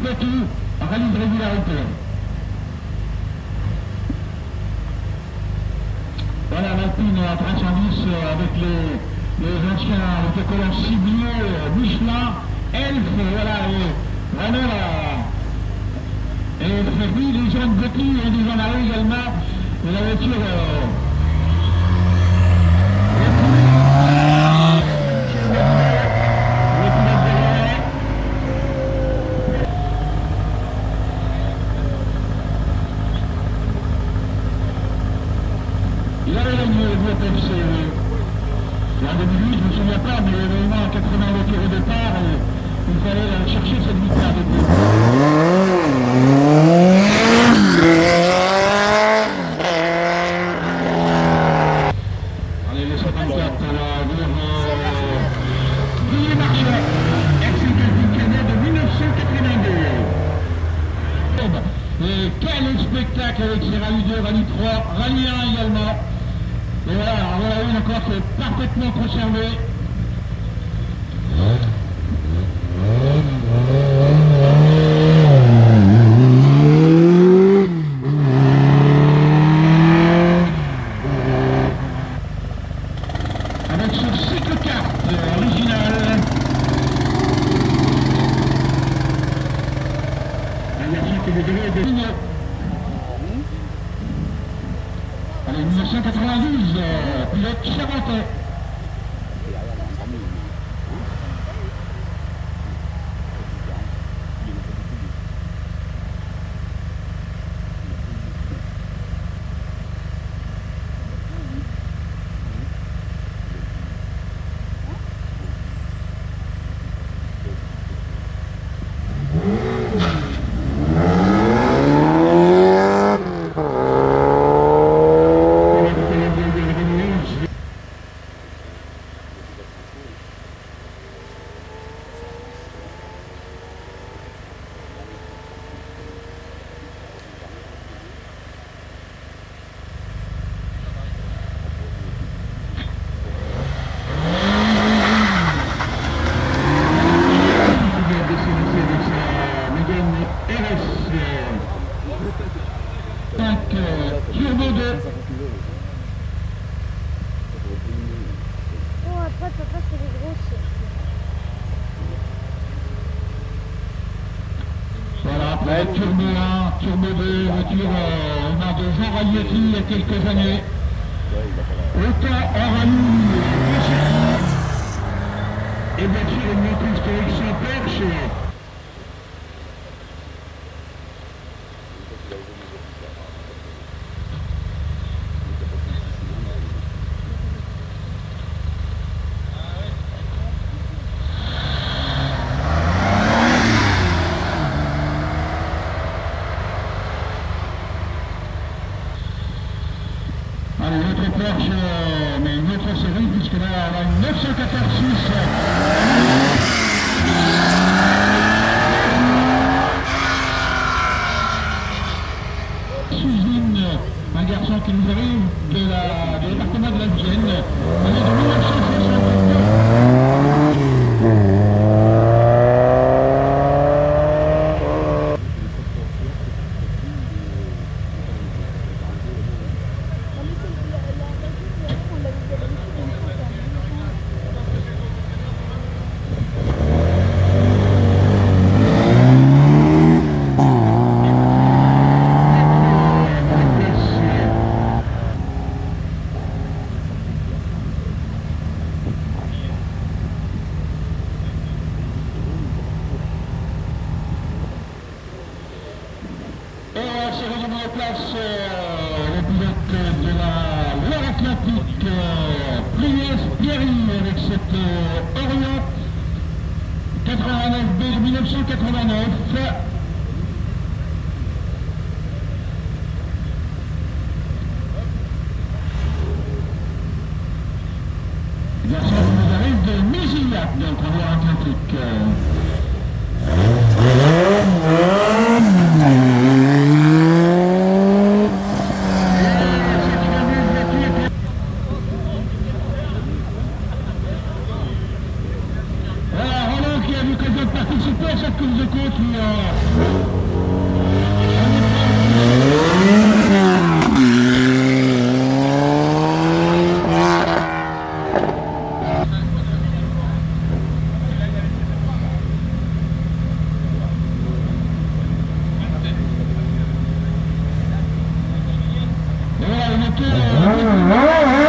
petit rallye de régularité. Voilà l'Alpine à 310 avec les anciens autocollants ciblés, Michelin, Elf, voilà, et vraiment et Frédéric, les gens de Betty ont déjà marré également, et la voiture il avait gagné le groupe FC en 2008, je ne me souviens pas, mais il y avait au moins 80 voitures au départ et il fallait aller chercher cette victoire de groupe. Allez, le 54 vers Guy Marchais, ex-Cadet de 1982. Et quel spectacle avec ces rallye 2, rallye 3, rallye 1 également. Et voilà, une encore qui est parfaitement conservée. Avec ce cycle carte original. La version qui est dédiée des lignes. Allez, 1992, pilote charentais. Turbo 2. Oh, après, papa, c'est les grosses. Voilà, après Turbo 1, Turbo 2, voiture, on a de Jean Raglietti il y a quelques années. Autant en rallye, et bien sûr une moto historique sans perche. Allez, une autre Porsche, mais une autre série, puisque là, on a une 914-6. Suzine, un garçon qui nous arrive de l'appartement de la Vienne, année de 1969. Place le pilote de la Loire-Atlantique, Priest Pierry avec cette Orion 89B de 1989. La sorte nous arrive de Mézillac, donc en Loire-Atlantique. que vous écoute, qui voilà, le moteur.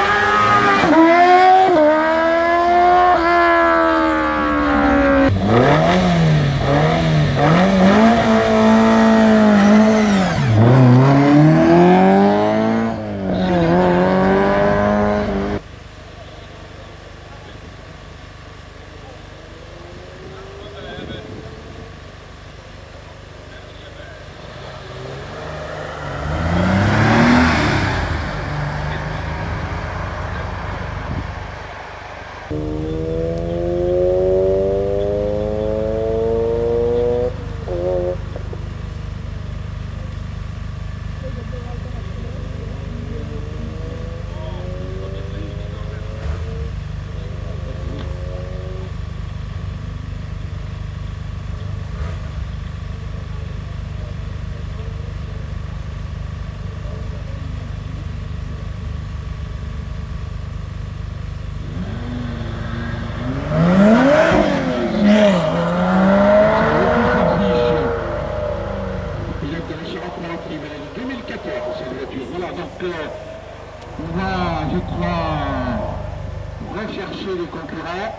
On va, je crois, rechercher les concurrents.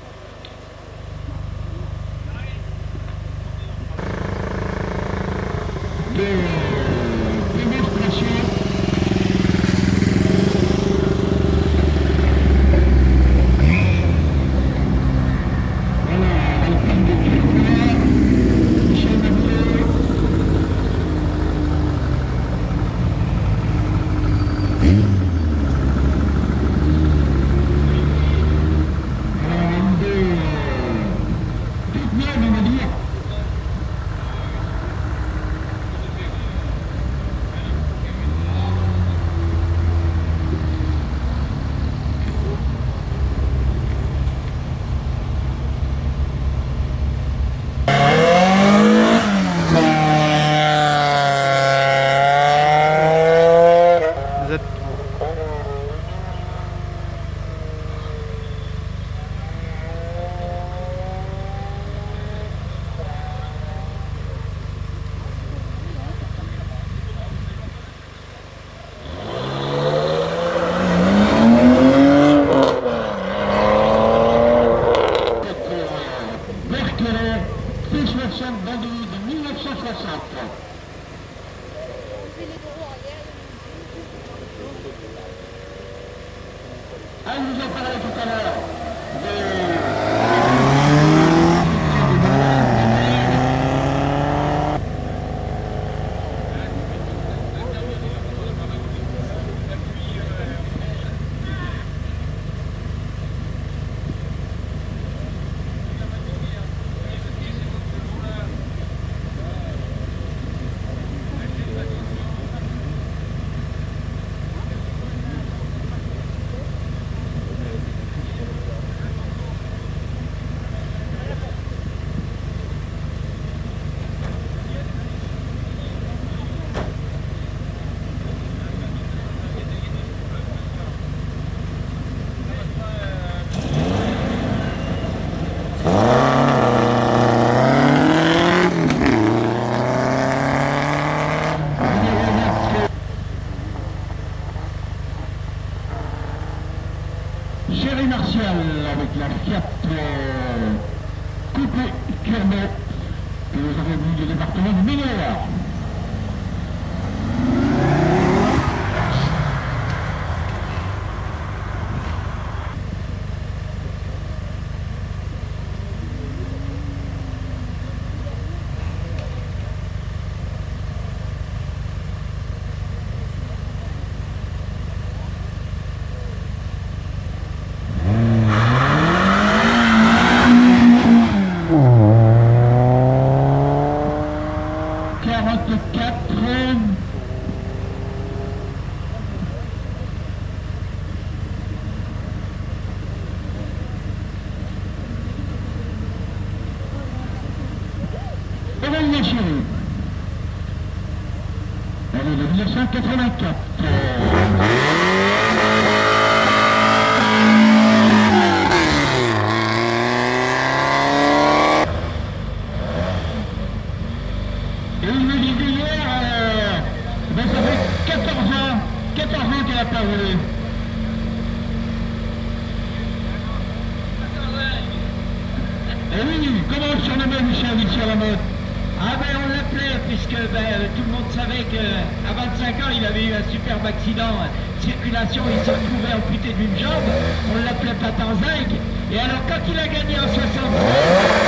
Des démonstrations. Voilà, Alpine de Kirchner, Michel Mabier. Bandit de 1960. Elle nous a parlé tout à l'heure Chéri Martial avec la Fiat Coupé Turbo que nous avons vu du département du Mineur. Aurélien Chéry. Elle est de 1984. Et il me disait hier, ben ça fait 14 ans qu'elle n'a pas roulé. Et oui, comment on surnommait Michel sur la mode? Ah ben on l'appelait puisque tout le monde savait qu'à 25 ans il avait eu un superbe accident de circulation, il s'est retrouvé amputé d'une jambe, on l'appelait Patin Zinc, et alors quand il a gagné en 63,